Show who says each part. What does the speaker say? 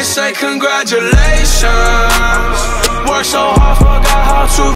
Speaker 1: say congratulations. Worked so hard, forgot how to